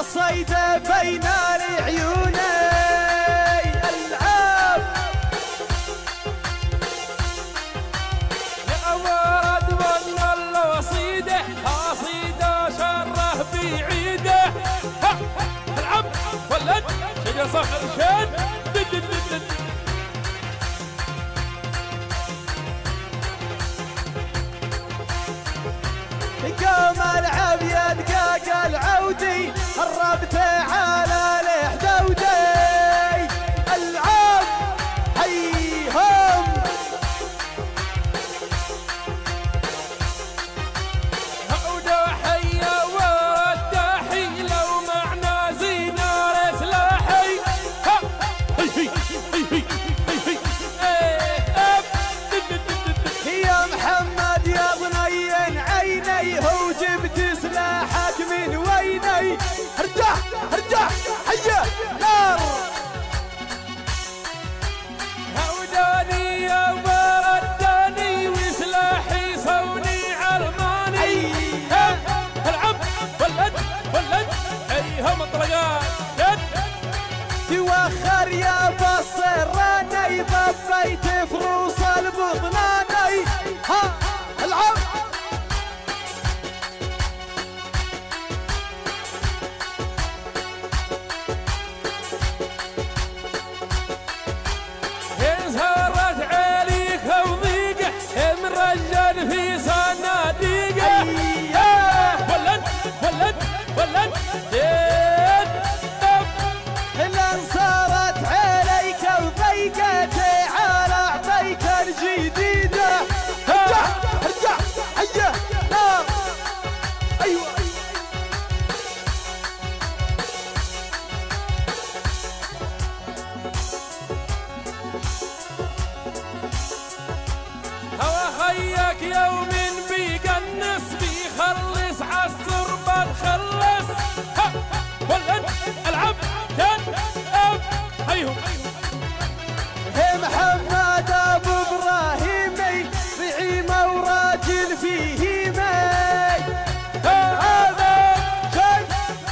الصيد بين العيون العاب يا ورد من الوصيده قصيده شره بعيده العب ولد شد صخر شد قام العبيد قاق العودي الربط على الحدودي العاب حيهم هودا حيا والداحي لو معنا زينار سلاحي هي يا محمد يا بني عيني هو جبت سلاحك من ويني ارجع ارجع حيا نار هوداني يا ورداني وسلاحي صوني علماني العب ولد ايها مطرقات توخر يا بصراني ضبيت فروس البطناني ها العب انزهرت عليك وضيقه مرجل في صناديقه ولد لان صارت عليك وضيقت على اعطيك الجديده ارجع حيا نار ايوه هوا خيك يوم بيقنص بيخلص عالسربة نخلص ولد العب هيهم محمد ابو ابراهيمي زعيمه وراجل فيه مي هذا شيء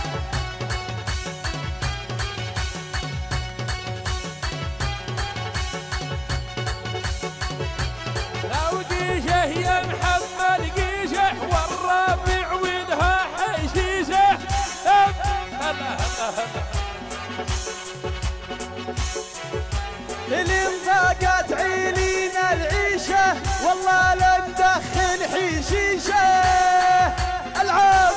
لو قيشه يا محمد قيشه والرابع ودها حشيشه اللي انضاقت عينينا العيشه والله لا ندخل حشيشه العاب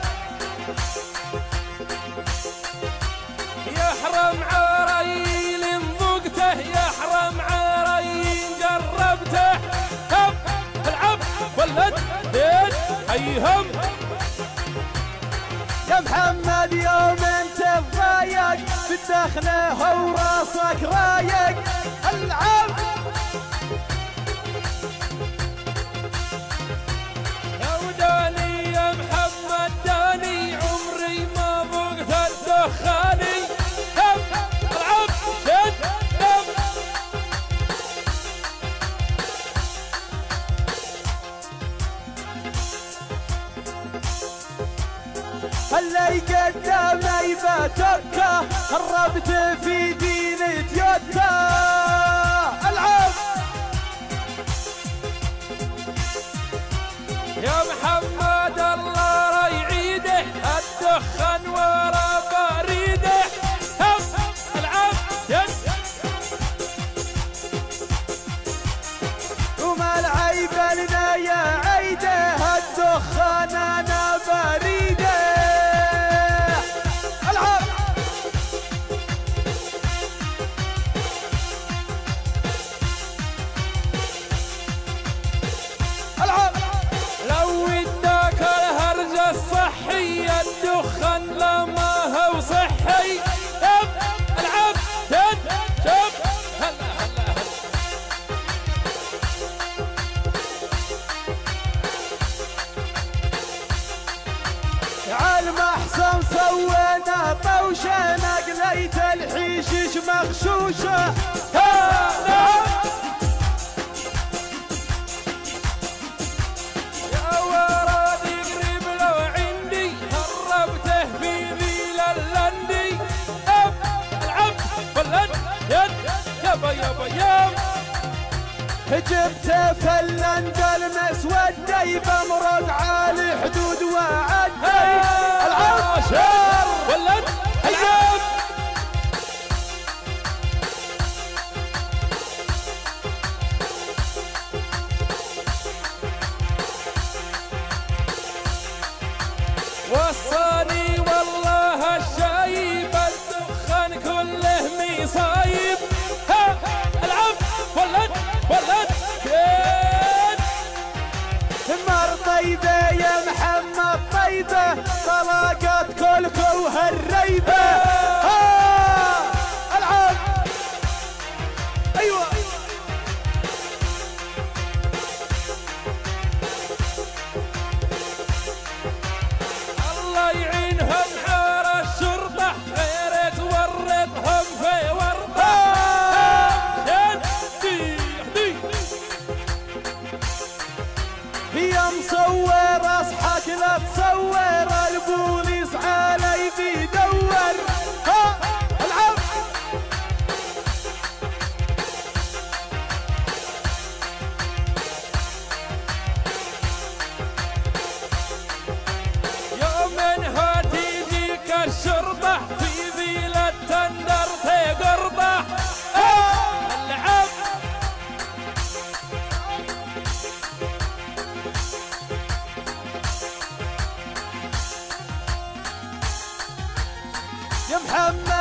يحرم عرين ذقته يحرم عرين قربته العب ولد هيهم يا محمد يوم انت ضايق بالدخله وراسك رايق العب هوداني يا محمد داني عمري ما ذقت الدخاني العب شد اللي قدامي بتوكا الربط في دين تويوتا العب يا محمد الله لا يعيده الدخن ورا بريده العب وما العيب لنا يا عيده الدخان انا بريده العب العب لو اداك الهرج الصحي الدخن لما هو صحي العب شوف هلا عالمحسن سوينا طوشه نقليت الحشيش مغشوشه يا وراد قريب لو عندي هربته في ذيل جبت فلان دلمس ودي بمرق على حدود وعدي العاشر ولد العب وصاني والله الشايب الدخان كله مصايب ها العب ولد ولد مر طيبة يا محمد طيبة طلقت كلكو هالريبة العب ايوه الله يعينهم حار الشرطة غير تورطهم في ورطة يا مصور اصحك لا تصور البوليس علي بيدور العب يوم انها تجيك الشرطة في ذيل التندر تقرطة العب يا محمد